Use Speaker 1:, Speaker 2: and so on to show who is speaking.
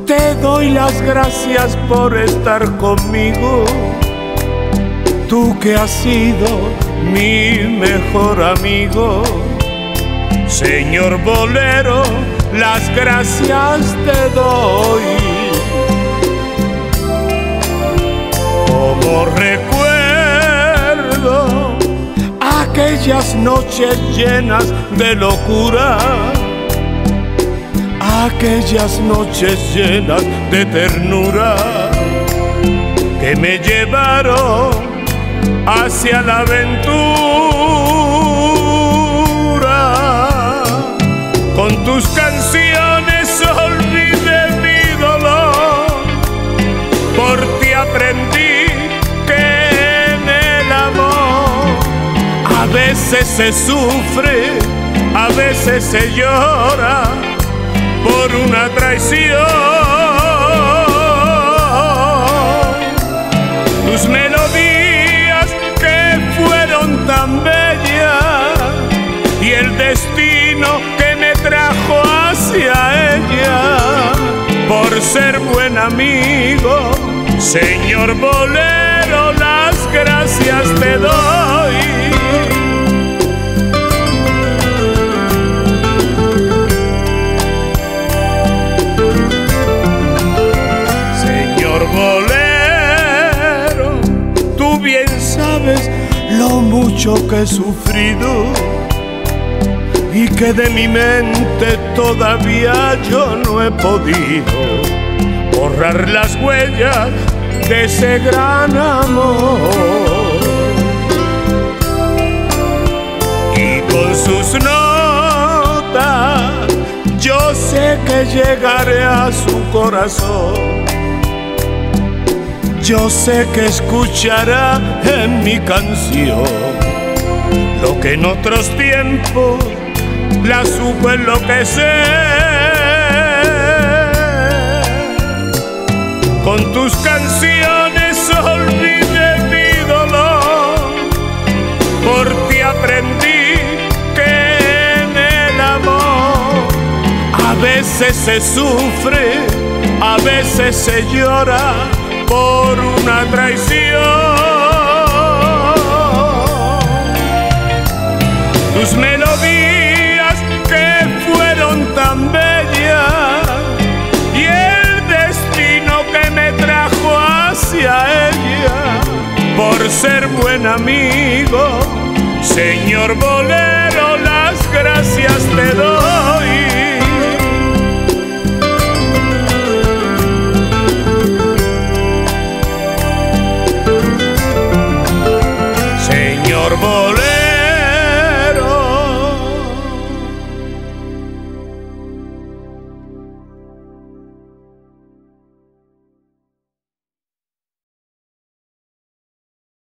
Speaker 1: te doy las gracias por estar conmigo. Tú que has sido mi mejor amigo. Señor bolero, las gracias te doy. Como recuerdo aquellas noches llenas de locura, aquellas noches llenas de ternura que me llevaron hacia la aventura. Con tus canciones olvidé mi dolor, por ti aprendí que en el amor a veces se sufre, a veces se llora por una traición. Tus melodías que fueron tan bellas y el destino que me trajo hacia ella, por ser buen amigo, señor bolero, las gracias te doy. Bolero, tú bien sabes lo mucho que he sufrido y que de mi mente todavía yo no he podido borrar las huellas de ese gran amor. Y con sus notas yo sé que llegaré a su corazón. Yo sé que escuchará en mi canción lo que en otros tiempos la supo enloquecer. Con tus canciones olvidé mi dolor, por ti aprendí que en el amor a veces se sufre, a veces se llora por una traición. Tus melodías que fueron tan bellas y el destino que me trajo hacia ella, por ser buen amigo, señor bolero, las gracias te doy.